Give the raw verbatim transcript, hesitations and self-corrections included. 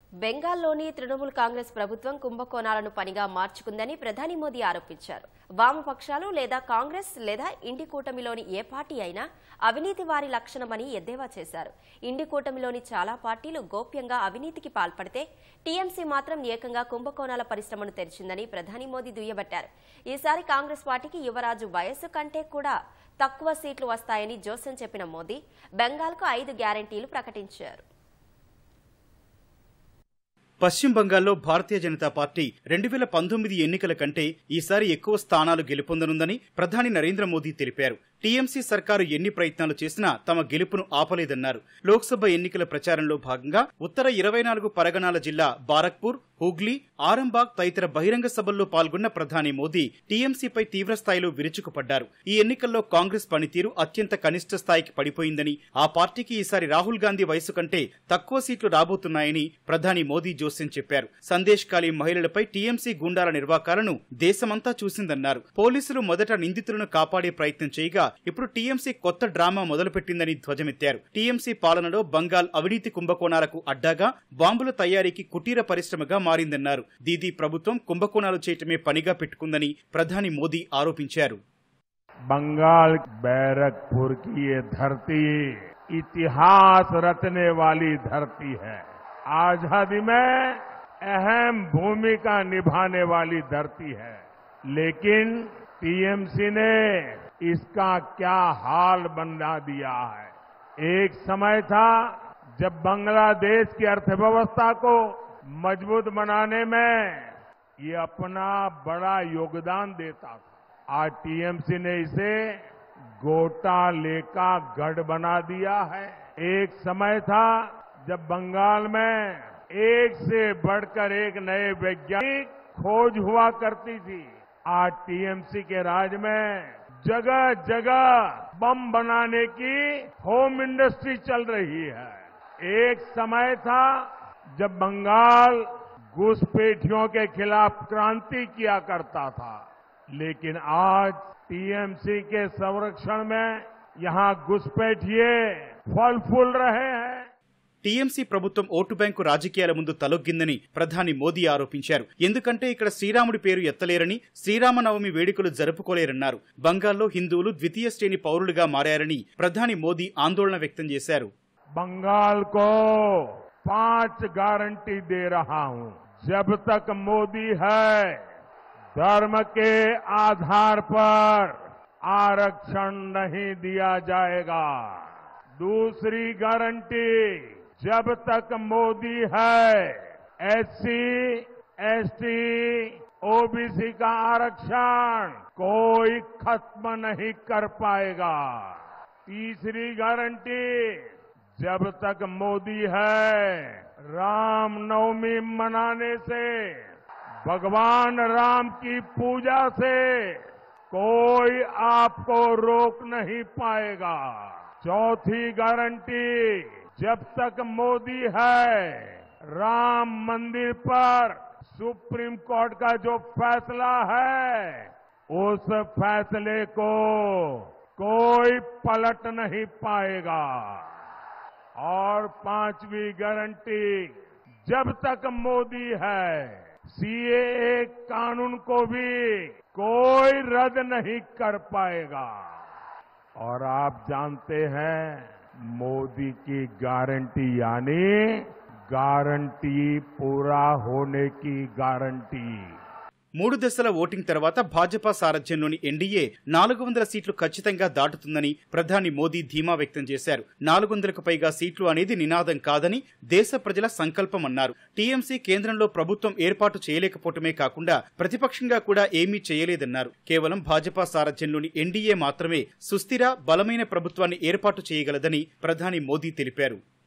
బెంగాల్లోని తృణమూల్ కాంగ్రెస్ ప్రభుత్వం కుంభకోణాలను పనిగా మార్చుకుందని ప్రధాని మోదీ ఆరోపించారు. వామపక్షాలు లేదా కాంగ్రెస్ లేదా ఇండి కూటమిలోని ఏ పార్టీ అయినా అవినీతి వారి లక్షణమని ఎద్దేవా చేశారు. ఇండి కూటమిలోని చాలా పార్టీలు గోప్యంగా అవినీతికి పాల్పడితే టీఎంసీ మాత్రం ఏకంగా కుంభకోణాల పరిశ్రమను తెరిచిందని ప్రధాని మోదీ దుయ్యబట్టారు. ఈసారి కాంగ్రెస్ పార్టీకి యువరాజు వయస్సు కంటే కూడా తక్కువ సీట్లు వస్తాయని జోస్యం చెప్పిన మోదీ బెంగాల్కు ఐదు గ్యారంటీలు ప్రకటించారు. పశ్చిమ బంగాల్లో భారతీయ జనతా పార్టీ రెండు వేల పంతొమ్మిది ఎన్నికల కంటే ఈసారి ఎక్కువ స్థానాలు గెలుపొందనుందని ప్రధాని నరేంద్ర మోదీ తెలిపారు. టీఎంసీ సర్కారు ఎన్ని ప్రయత్నాలు చేసినా తమ గెలుపును ఆపలేదన్నారు. లోక్సభ ఎన్నికల ప్రచారంలో భాగంగా ఉత్తర ఇరవై నాలుగు పరగణాల జిల్లా బారక్పూర్, హూగ్లీ, ఆరంబాగ్ తదితర బహిరంగ సభల్లో పాల్గొన్న ప్రధాని మోదీ టీఎంసీపై తీవ్రస్థాయిలో విరుచుకుపడ్డారు. ఈ ఎన్నికల్లో కాంగ్రెస్ పనితీరు అత్యంత కనిష్ట స్థాయికి పడిపోయిందని, ఆ పార్టీకి ఈసారి రాహుల్ గాంధీ వయసు కంటే తక్కువ సీట్లు రాబోతున్నాయని ప్రధాని మోదీ జోస్యం చెప్పారు. సందేశ్ ఖాళీ మహిళలపై టీఎంసీ గూండాల నిర్వాకాలను దేశమంతా చూసిందన్నారు. పోలీసులు మొదట నిందితులను కాపాడే ప్రయత్నం చేయగా ఇప్పుడు టీఎంసీ కొత్త డ్రామా మొదలుపెట్టిందని ధ్వజమెత్తారు. టీఎంసీ పాలనలో బంగాల్ అవినీతి కుంభకోణాలకు అడ్డాగా, బాంబుల తయారీకి కుటీర పరిశ్రమగా మారిందన్నారు. దీదీ ప్రభుత్వం కుంభకోణాలు చేయటమే పనిగా పెట్టుకుందని ప్రధాని మోదీ ఆరోపించారు. बंगाल बैरकपुर की ये धरती इतिहास रचने वाली धरती है, आजादी में अहम भूमिका निभाने वाली धरती है, लेकिन टीएमसी ने इसका क्या हाल बना दिया है। एक समय था जब बांग्लादेश की अर्थव्यवस्था को मजबूत बनाने में ये अपना बड़ा योगदान देता था। आज टीएमसी ने इसे घोटाले का गढ़ बना दिया है। एक समय था जब बंगाल में एक से बढ़कर एक नए वैज्ञानिक खोज हुआ करती थी। आज टीएमसी के राज में जगह जगह बम बनाने की होम इंडस्ट्री चल रही है। एक समय था जब बंगाल घुसपैठियों के खिलाफ क्रांति किया करता था, लेकिन आज टीएमसी के संरक्षण में यहां घुसपैठिए फल फूल रहे हैं। టీఎంసీ ప్రభుత్వం ఓటు బ్యాంకు రాజకీయాల ముందు తలొగ్గిందని ప్రధాని మోదీ ఆరోపించారు. ఎందుకంటే ఇక్కడ శ్రీరాముడి పేరు ఎత్తలేరని, శ్రీరామనవమి వేడుకలు జరుపుకోలేరన్నారు. బంగాల్లో హిందువులు ద్వితీయ శ్రేణి పౌరులుగా మారారని ప్రధాని మోదీ ఆందోళన వ్యక్తం చేశారు. बंगाल को पांच गारंटी दे रहा हूं। जब तक मोदी है, धर्म के आधार पर आरक्षण नहीं दिया जाएगा। दूसरी गारंटी, जब तक मोदी है, एससी, एसटी, ओबीसी का आरक्षण कोई खत्म नहीं कर पाएगा। तीसरी गारंटी, जब तक मोदी है, रामनवमी मनाने से, भगवान राम की पूजा से कोई आपको रोक नहीं पाएगा। चौथी गारंटी, जब तक मोदी है, राम मंदिर पर सुप्रीम कोर्ट का जो फैसला है, उस फैसले को कोई पलट नहीं पाएगा। और पांचवी गारंटी, जब तक मोदी है, सीएए कानून को भी कोई रद्द नहीं कर पाएगा। और आप जानते हैं, मोदी की गारंटी यानी गारंटी पूरा होने की गारंटी। మూడు దశల ఓటింగ్ తర్వాత భాజపా సారథ్యంలోని ఎన్డీఏ నాలుగు వందల సీట్లు ఖచ్చితంగా దాటుతుందని ప్రధాని మోదీ ధీమా వ్యక్తం చేశారు. నాలుగు వందలకు పైగా సీట్లు అనేది నినాదం కాదని, దేశ ప్రజల సంకల్పమన్నారు. టీఎంసీ కేంద్రంలో ప్రభుత్వం ఏర్పాటు చేయలేకపోవటమే కాకుండా ప్రతిపక్షంగా కూడా ఏమీ చేయలేదన్నారు. కేవలం భాజపా సారథ్యంలోని ఎన్డీఏ మాత్రమే సుస్థిర, బలమైన ప్రభుత్వాన్ని ఏర్పాటు చేయగలదని ప్రధాని మోదీ తెలిపారు.